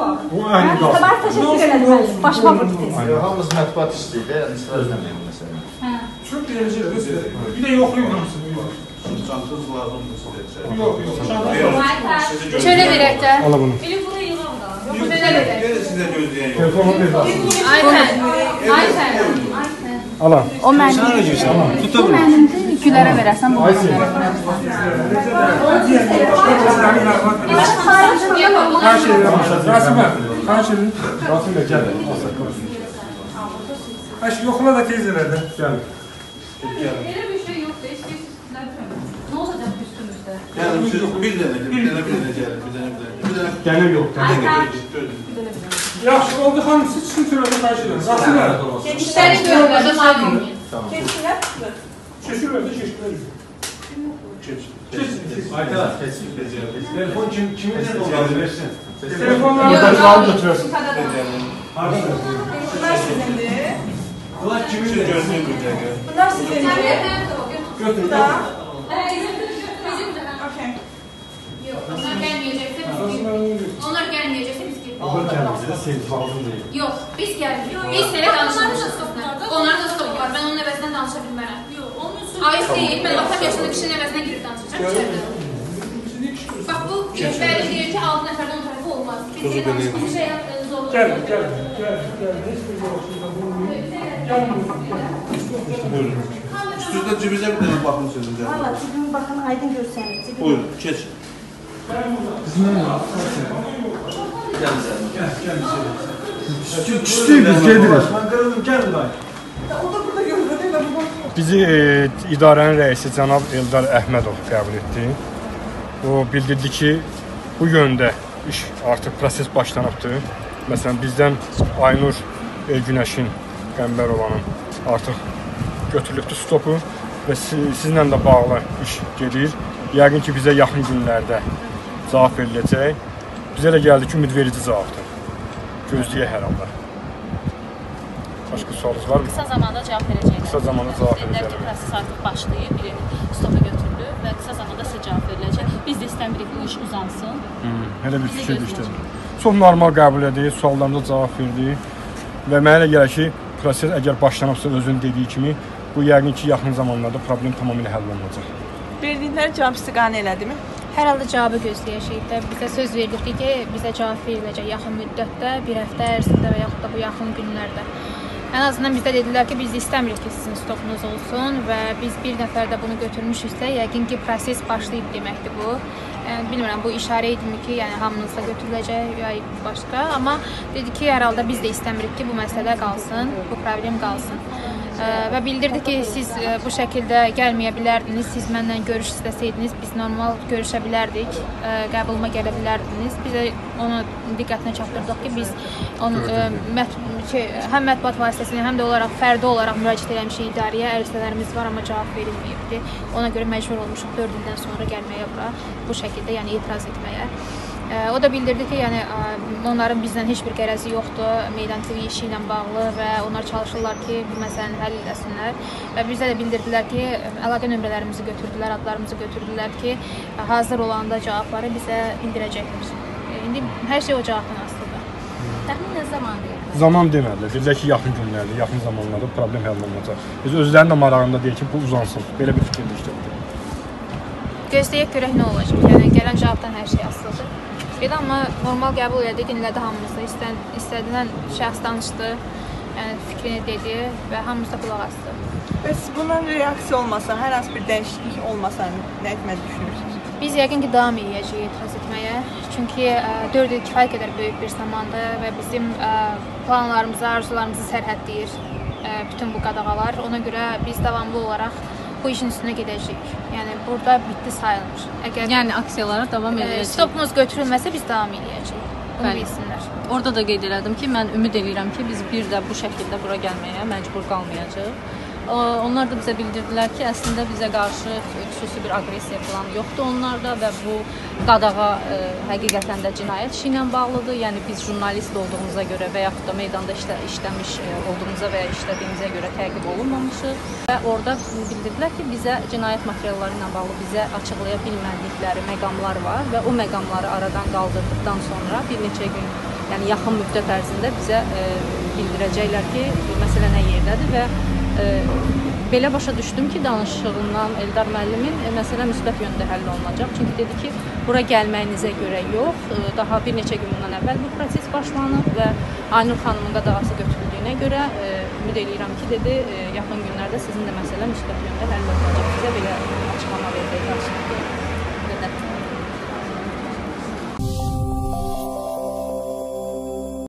O aynı qalsın. Sabah təşəkkür elədim. Başıma vurdu tez. Hamımız mətbuat istəyir, yəni istifadə etməyin bu məsələni. Çox deyəcək, bir də yoxlayın hamısını. Çantınız lazımdır sizə. Yox. Şöyle verək də. Ala bunu. Telefonu yığam da. Yox, belə verək. Sizə gözləyən yox. Telefonu bir daha. iPad. Ala. O mənim. Bu mənimdir. Gülərə verəsən bu mənimdir. Her şey yapmışlar. Rasimə. Her şey. Rasimə gəl. Aş yoxla da tez elədi. Gəl. Elə bir şey yoxdur. Heç bir nə bilmirəm. Nə olacaq üstümüzdə? Yəni bir dənə gəlir, Gəlir yox. Yaxşı, oldu xanım, siz çıxın çörədə xahiş edirəm. Rasimə. İşləri görürlər də malum. Keçirlər də keçirlər. Aytələr, keçsin. Telefon kimin olmalı versin? Telefonları Telefonları götürəsin. Harada? Bunlar sizindir. Bunlar kimin Gözləyən bir dəqiqə. Bunlar sizindir. Götür. Yok, onlar gelmeyecekse biz gidelim. Onlar gelmeyecekse biz gidelim. Onlar gəlməyəcək, sən lazım deyil. Yok, biz geldik. Biz sənə danışmışıq. Onların da stopu var. Ben onun əvəzindən danışa bilmərəm. Ayıp değil. Ben 60 yaşında kişinin əvəzindən girib danışacağım. İçərdə. Bak bu bəli deyir ki 6 nəfərdən 10 tərəfi olmaz. Çünki bu şey zorluq. Gəl. Heç bir yoxsuzda bulunmayın. Buyurun. Üstünüzdə cibinizə bir dənə baxın sözündə. Valla cibimi baxın, aydın görsənir. Buyurun, keç. Küçük biz gedirik. Bizi idarənin rəisi cənab Eldar Əhmədov qəbul etdi. O bildirdi ki, bu yöndə iş artıq proses başlanıbdır. Məsələn, bizdən Aynur Elgünəşin Qəmbərovanın artıq götürülübdür stopu və sizlə də bağlı iş gedir. Yəqin ki, bizə yaxın günlərdə cavab veriləcək. Bizə də gəldi ki, ümidverici cavabdır. Gözləyək hər halda. Başqa sualınız var mı? Qısa zamanda cavab verəcəyik. Qısa zamanda cavab Dedilər ki, verəcəyik. proses artıq başlayıb, stopa götürülür və qısa zamanda sizə cavab veriləcək. Biz də istəmirik bu iş uzansın. Elə bir fikir düşdü. Çox normal qəbul edik, suallarımıza cavab verdik və mənə elə gəlir ki, proses əgər başlanıbsa özünün dediyi kimi, bu yəqin ki, yaxın zamanlarda problem tamamilə həll olunacaq. Verdikləri cavab sizi qane elədimi? Hər halda cavabı gözləyəcəyik də. Bizə söz verildi ki, bizə cavab veriləcək yaxın müddətdə, bir həftə ərzində və yaxud da bu yaxın günlərdə. Ən azından bizdə dedilər ki, biz istəmirik ki, sizin stopunuz olsun və biz bir nəfərdə bunu götürmüşüksə, yəqin ki, proses başlayıb deməkdir bu. Bilmirəm, bu işarə idimi ki, yəni hamınızda götürüləcək ya başqa, amma dedi ki, hər halda biz də istəmirik ki, bu məsələ qalsın, bu problem qalsın. Və bildirdi ki, siz bu şəkildə gəlməyə bilərdiniz, siz mənlə görüş istəsəydiniz, biz normal görüşə bilərdik, qəbuluma gələ bilərdiniz. Biz də onu diqqətinə çatdırdıq ki, biz həm mətbuat vasitəsilə, həm də olaraq fərdi olaraq müraciət eləmişik idarəyə, ərizələrimiz var, amma cavab verilməyibdir. Ona görə məcbur olmuşuq 4 ildən sonra gəlməyə bura, bu şəkildə, yəni etiraz etməyə. O da bildirdi ki, yəni onların bizdən heç bir qərəzi yoxdur Meydan TV işi ilə bağlı və onlar çalışırlar ki, bu məsələni həll etsinlər. Və bizə də bildirdilər ki, əlaqə nömrələrimizi götürdülər, adlarımızı götürdülər ki, hazır olanda cavabları bizə bildirəcəklər. İndi hər şey o cavabdan asılıdır. Təxminən zaman deyil. Zaman demədilər. Dedilər ki, yaxın günlərdə, yaxın zamanlarda problem həll olunacaq. Biz özlərinin də marağında deyək ki, bu uzansın. Belə bir fikir düşdük. Gözləyək görək nə olacaq. Yəni gələn cavabdan hər şey asılıdır. Belə amma normal qəbul elədi, dinlədi hamımızı. İstədilən şəxs danışdı, yəni fikrini dedi və hamımız da qulaq asdı. Bəs bunun reaksiya olmasa, hər hansı bir dəyişiklik olmasa, nə etməyi düşünürsünüz? Biz yəqin ki, davam edəcəyik etiraz etməyə. Çünki 4 il kifayət qədər böyük bir zamandır və bizim planlarımızı, arzularımızı sərhədləyir bütün bu qadağalar. Ona görə biz davamlı olaraq bu işin üstünə gedəcəyik. Yəni burada bitdi sayılmır. Yəni aksiyalara davam edəcəyik. Stopumuz götürülməsə biz davam edəcəyik. Bunu bilsinlər. Orada da qeyd elədim ki, mən ümid edirəm ki, biz bir də bu şəkildə bura gəlməyə məcbur qalmayacağıq. Onlar da bizə bildirdilər ki, əslində bizə qarşı xüsusi bir aqressiya falan yoxdur onlarda və bu qadağa həqiqətən də cinayət işi ilə bağlıdır. Yəni biz jurnalist olduğumuza görə və yaxud da meydanda işləmiş olduğumuza və ya işlədiyimizə görə təqib olunmamışıq. Və orada bildirdilər ki, bizə cinayət materialları ilə bağlı bizə açıqlaya bilmədikləri məqamlar var və o məqamları aradan qaldırdıqdan sonra bir neçə gün yəni yaxın müddət ərzində bizə bildirəcəklər ki, bu məsələ nə yerdədir və belə başa düşdüm ki, danışığından Eldar müəllimin məsələ müsbət yöndə həll olunacaq. Çünki dedi ki, bura gəlməyinizə görə yox, daha bir neçə gün bundan əvvəl bu proses başlanıb və Aynur xanımın qadağası götürüldüyünə görə ümid edirəm ki, dedi, yaxın günlərdə sizin də məsələ müsbət yöndə həll olunacaq. Bizə belə açıqlama verdi.